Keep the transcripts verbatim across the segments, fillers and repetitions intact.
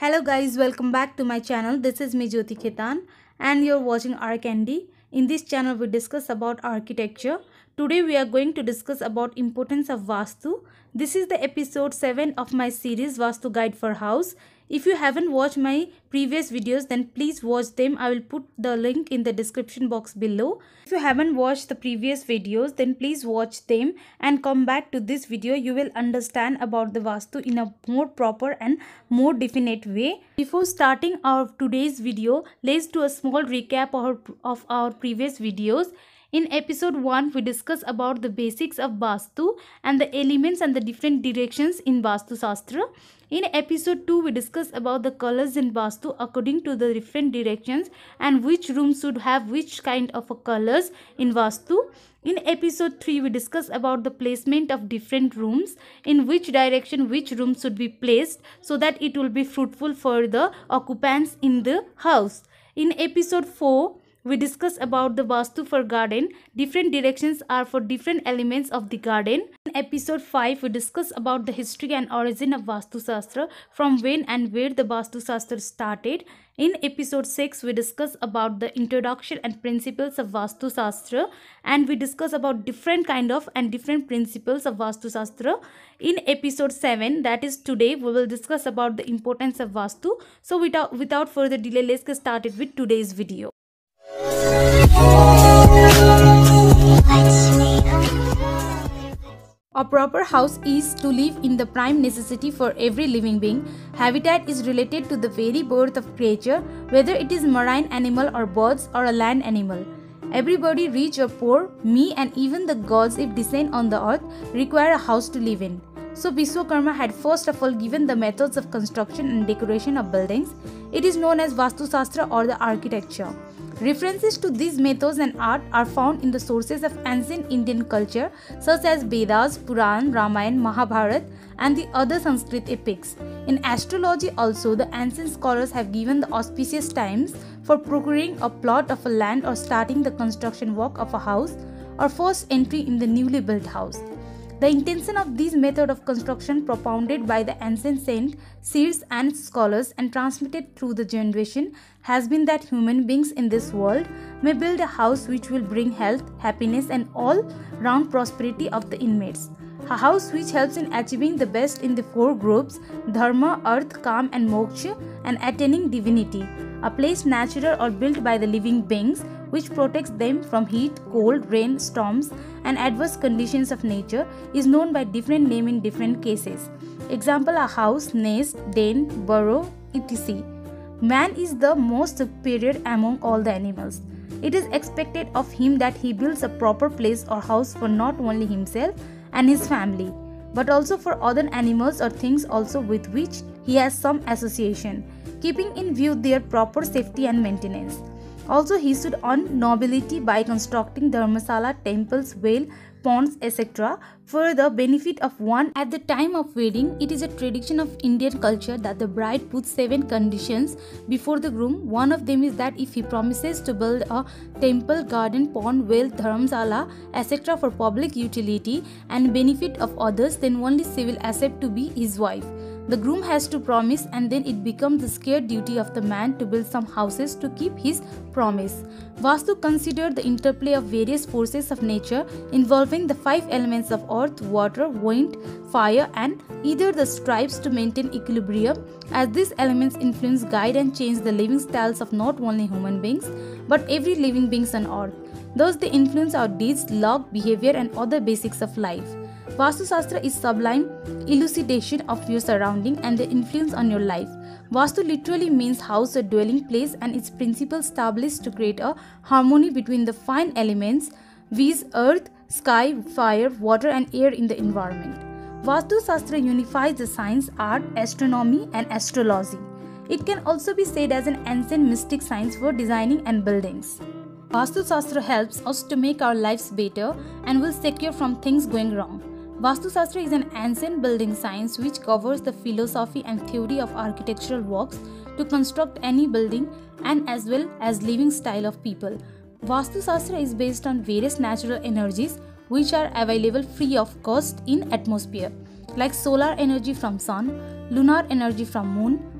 Hello guys, welcome back to my channel. This is me Jyoti Khetan and you're watching Arcandy. In this channel we discuss about architecture. Today we are going to discuss about importance of Vastu. This is the episode seven of my series Vastu Guide for House. If you haven't watched my previous videos, then please watch them. I will put the link in the description box below. If you haven't watched the previous videos, then please watch them and come back to this video. You will understand about the Vastu in a more proper and more definite way. Before starting our today's video, let's do a small recap of our, of our previous videos. In episode one, we discussed about the basics of Vastu and the elements and the different directions in Vastu Shastra. In episode two, we discussed about the colors in Vastu according to the different directions and which rooms should have which kind of a colors in Vastu. In episode three, we discussed about the placement of different rooms, in which direction which room should be placed so that it will be fruitful for the occupants in the house. In episode four, we discuss about the Vastu for garden. Different directions are for different elements of the garden. In episode five, we discuss about the history and origin of Vastu Shastra, from when and where the Vastu Shastra started. In episode six, we discuss about the introduction and principles of Vastu Shastra, and we discuss about different kind of and different principles of Vastu Shastra. In episode seven, that is today, we will discuss about the importance of Vastu. So without, without further delay, let's get started with today's video. A proper house is to live in the prime necessity for every living being. Habitat is related to the very birth of creature, whether it is marine animal or birds or a land animal. Everybody, rich or poor, me and even the gods if descend on the earth, require a house to live in. So Vishwakarma had first of all given the methods of construction and decoration of buildings. It is known as Vastu Shastra or the architecture. References to these methods and art are found in the sources of ancient Indian culture such as Vedas, Puran, Ramayana, Mahabharata and the other Sanskrit epics. In astrology also, the ancient scholars have given the auspicious times for procuring a plot of a land or starting the construction work of a house or first entry in the newly built house. The intention of this method of construction, propounded by the ancient saints, seers and scholars and transmitted through the generation, has been that human beings in this world may build a house which will bring health, happiness and all-round prosperity of the inmates. A house which helps in achieving the best in the four groups, dharma, earth, kam and moksha, and attaining divinity. A place natural or built by the living beings which protects them from heat, cold, rain, storms and adverse conditions of nature is known by different name in different cases. Example, a house, nest, den, burrow, et cetera. Man is the most superior among all the animals. It is expected of him that he builds a proper place or house for not only himself and his family, but also for other animals or things also with which he has some association, keeping in view their proper safety and maintenance. Also, he should earn nobility by constructing dharmasala, temples, well, ponds, et cetera for the benefit of one. At the time of wedding, it is a tradition of Indian culture that the bride puts seven conditions before the groom. One of them is that if he promises to build a temple, garden, pond, well, dharmasala, et cetera for public utility and benefit of others, then only she will accept to be his wife. The groom has to promise, and then it becomes the scared duty of the man to build some houses to keep his promise. Vastu considered the interplay of various forces of nature involving the five elements of earth, water, wind, fire and either the strives to maintain equilibrium, as these elements influence, guide and change the living styles of not only human beings but every living beings on earth. Thus they influence our deeds, luck, behavior and other basics of life. Vastu Shastra is sublime elucidation of your surrounding and the influence on your life. Vastu literally means house or dwelling place, and its principles established to create a harmony between the fine elements, viz. Earth, sky, fire, water and air in the environment. Vastu Shastra unifies the science, art, astronomy and astrology. It can also be said as an ancient mystic science for designing and buildings. Vastu Shastra helps us to make our lives better and will secure from things going wrong. Vastu Shastra is an ancient building science which covers the philosophy and theory of architectural works to construct any building and as well as living style of people. Vastu Shastra is based on various natural energies which are available free of cost in atmosphere, like solar energy from sun, lunar energy from moon,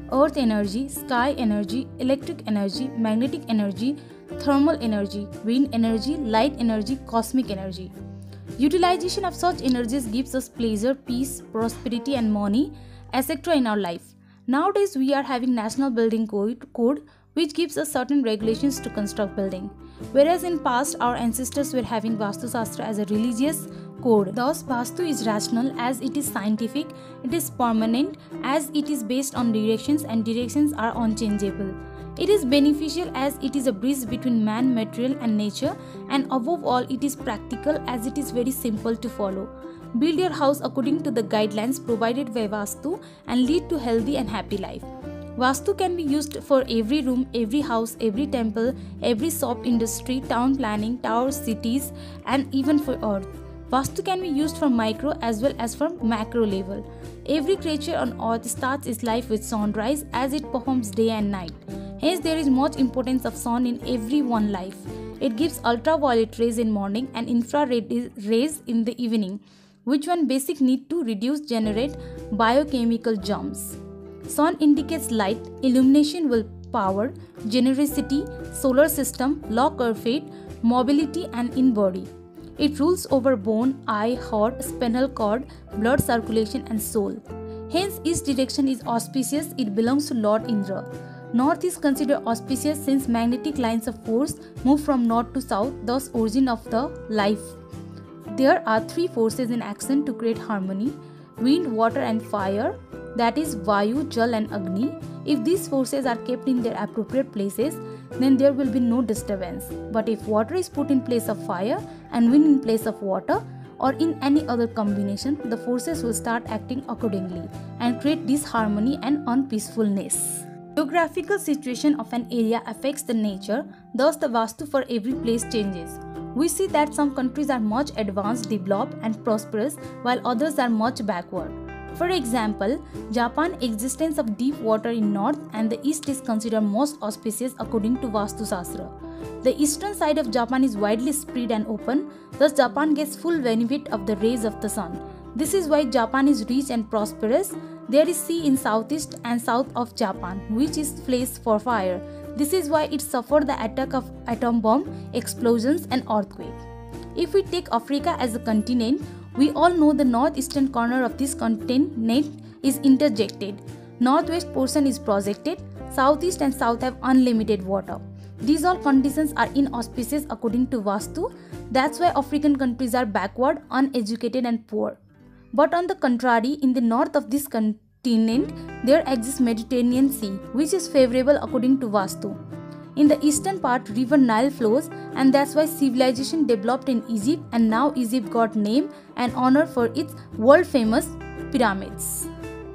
earth energy, sky energy, electric energy, magnetic energy, thermal energy, wind energy, light energy, cosmic energy. Utilization of such energies gives us pleasure, peace, prosperity and money, et cetera in our life. Nowadays we are having National Building Code, code which gives us certain regulations to construct building. Whereas in past our ancestors were having Vastu Shastra as a religious code. Thus Vastu is rational as it is scientific, it is permanent as it is based on directions and directions are unchangeable. It is beneficial as it is a bridge between man, material and nature, and above all it is practical as it is very simple to follow. Build your house according to the guidelines provided by Vastu and lead to healthy and happy life. Vastu can be used for every room, every house, every temple, every shop industry, town planning, towers, cities and even for earth. Vastu can be used for micro as well as for macro level. Every creature on earth starts its life with sunrise as it performs day and night. Hence there is much importance of sun in every one life. It gives ultraviolet rays in morning and infrared rays in the evening, which one basic need to reduce generate biochemical germs. Sun indicates light, illumination will power, generosity, solar system, lock or fate, mobility and in body. It rules over bone, eye, heart, spinal cord, blood circulation and soul. Hence each direction is auspicious, it belongs to Lord Indra. North is considered auspicious since magnetic lines of force move from north to south, thus origin of the life. There are three forces in action to create harmony: wind, water and fire, that is Vayu, Jal and Agni. If these forces are kept in their appropriate places, then there will be no disturbance. But if water is put in place of fire and wind in place of water or in any other combination, the forces will start acting accordingly and create disharmony and unpeacefulness. Geographical situation of an area affects the nature, thus the Vastu for every place changes. We see that some countries are much advanced, developed and prosperous while others are much backward. For example, Japan existence of deep water in north and the east is considered most auspicious according to Vastu Shastra. The eastern side of Japan is widely spread and open, thus Japan gets full benefit of the rays of the sun. This is why Japan is rich and prosperous. There is sea in southeast and south of Japan, which is place for fire. This is why it suffered the attack of atom bomb, explosions and earthquake. If we take Africa as a continent, we all know the northeastern corner of this continent is interjected. Northwest portion is projected. Southeast and south have unlimited water. These all conditions are inauspicious according to Vastu. That's why African countries are backward, uneducated and poor. But on the contrary, in the north of this continent, there exists Mediterranean Sea, which is favorable according to Vastu. In the eastern part, river Nile flows and that's why civilization developed in Egypt and now Egypt got name and honor for its world famous pyramids.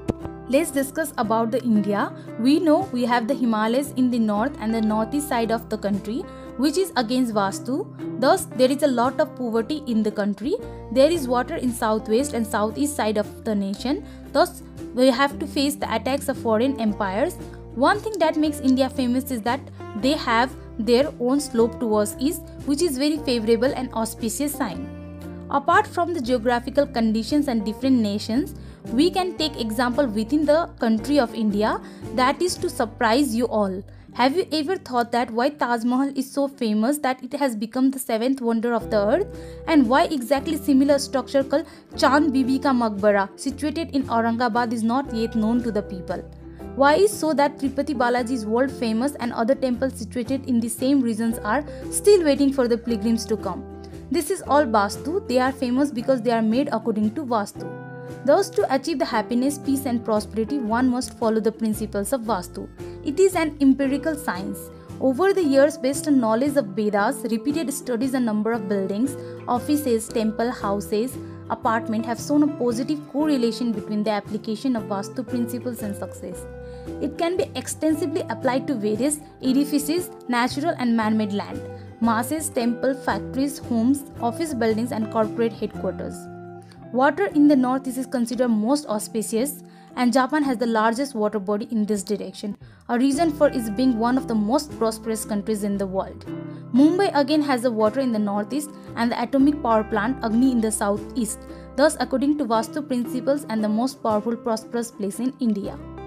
Let's discuss about the India. We know we have the Himalayas in the north and the northeast side of the country, which is against Vastu. Thus, there is a lot of poverty in the country. There is water in southwest and southeast side of the nation. Thus, we have to face the attacks of foreign empires. One thing that makes India famous is that they have their own slope towards east, which is very favorable and auspicious sign. Apart from the geographical conditions and different nations, we can take example within the country of India, that is to surprise you all. Have you ever thought that why Taj Mahal is so famous that it has become the seventh wonder of the earth? And why exactly similar structure called Chand Bibi Ka Maqbara situated in Aurangabad is not yet known to the people? Why is so that Tirupati Balaji is world famous and other temples situated in the same regions are still waiting for the pilgrims to come? This is all Vastu. They are famous because they are made according to Vastu. Thus, to achieve the happiness, peace and prosperity, one must follow the principles of Vastu. It is an empirical science. Over the years, based on knowledge of Vedas, repeated studies on number of buildings, offices, temple, houses, apartment have shown a positive correlation between the application of Vastu principles and success. It can be extensively applied to various edifices, natural and man-made land, masses, temple, factories, homes, office buildings and corporate headquarters. Water in the northeast is considered most auspicious and Japan has the largest water body in this direction, a reason for its being one of the most prosperous countries in the world. Mumbai again has the water in the northeast and the atomic power plant Agni in the southeast, thus according to Vastu principles and the most powerful prosperous place in India.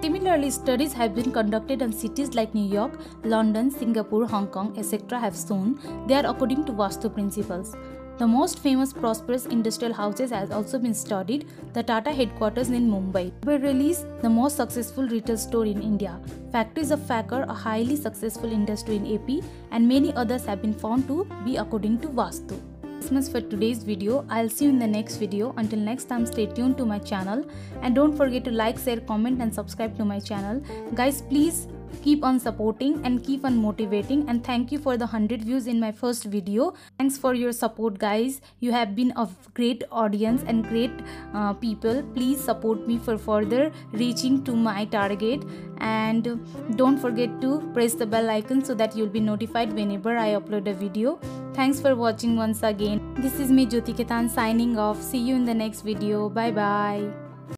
Similarly, studies have been conducted on cities like New York, London, Singapore, Hong Kong, et cetera have shown they are according to Vastu principles. The most famous prosperous industrial houses has also been studied, the Tata headquarters in Mumbai. Uber released the most successful retail store in India. Factories of Fakar, a highly successful industry in A P, and many others have been found to be according to Vastu. That's much for today's video. I'll see you in the next video. Until next time, stay tuned to my channel and don't forget to like, share, comment and subscribe to my channel. Guys, please keep on supporting and keep on motivating, and thank you for the one hundred views in my first video. Thanks for your support, guys. You have been a great audience and great uh, people. Please support me for further reaching to my target, and don't forget to press the bell icon so that you'll be notified whenever I upload a video. Thanks for watching once again. This is me, Jyoti Ketan, signing off. See you in the next video. Bye bye.